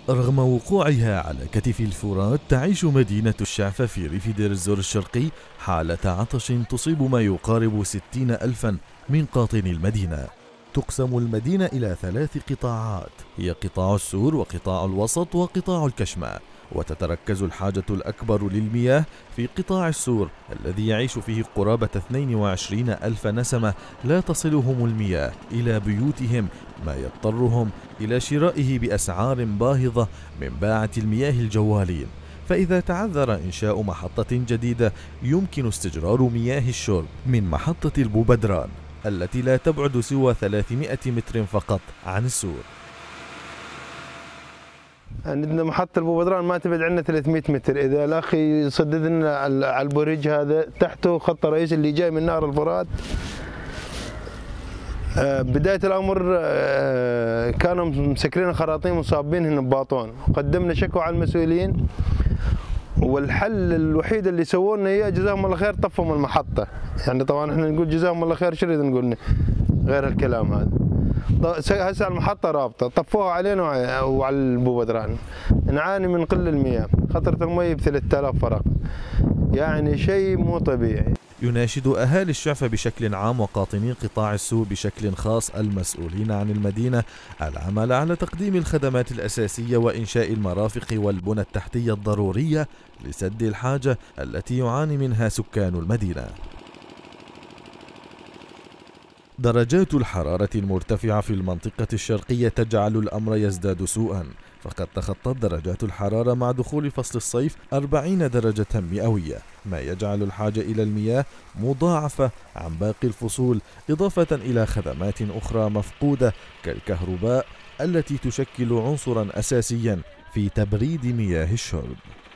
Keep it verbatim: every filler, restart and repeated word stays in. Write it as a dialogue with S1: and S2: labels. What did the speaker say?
S1: رغم وقوعها على كتف الفرات، تعيش مدينة الشعفة في ريف دير الزور الشرقي حالة عطش تصيب ما يقارب ستين ألفا من قاطني المدينة. تقسم المدينة إلى ثلاث قطاعات، هي قطاع السور وقطاع الوسط وقطاع الكشمة، وتتركز الحاجة الأكبر للمياه في قطاع السور الذي يعيش فيه قرابة اثنين وعشرين ألف نسمة لا تصلهم المياه إلى بيوتهم، ما يضطرهم إلى شرائه بأسعار باهظة من باعة المياه الجوالين. فإذا تعذر إنشاء محطة جديدة يمكن استجرار مياه الشرب من محطة البوبدران التي لا تبعد سوى ثلاثمائة متر فقط عن السور.
S2: عندنا محطة البوبدران ما تبعد عنا ثلاثمائة متر، إذا الأخ يصدد لنا على البريج هذا تحته خط الرئيس اللي جاي من نهر الفرات. بداية الأمر كانوا مسكرين خراطيم وصابينهن بباطون، قدمنا شكوى على المسؤولين، والحل الوحيد اللي سووه لنا اياه جزاهم الله خير طفوا المحطة. يعني طبعا احنا نقول جزاهم الله خير، شو نريد نقول غير الكلام هذا. هسه المحطة رابطة، طفوها علينا وعلى البوبدران، نعاني من قل المياه، خطرة المي ب ثلاثة آلاف فرق، يعني شيء مو طبيعي.
S1: يناشد أهالي الشعفة بشكل عام وقاطني قطاع السور بشكل خاص المسؤولين عن المدينة العمل على تقديم الخدمات الأساسية وإنشاء المرافق والبنى التحتية الضرورية لسد الحاجة التي يعاني منها سكان المدينة. درجات الحرارة المرتفعة في المنطقة الشرقية تجعل الأمر يزداد سوءا، فقد تخطت درجات الحرارة مع دخول فصل الصيف أربعين درجة مئوية، ما يجعل الحاجة إلى المياه مضاعفة عن باقي الفصول، إضافة إلى خدمات أخرى مفقودة كالكهرباء التي تشكل عنصرا أساسيا في تبريد مياه الشرب.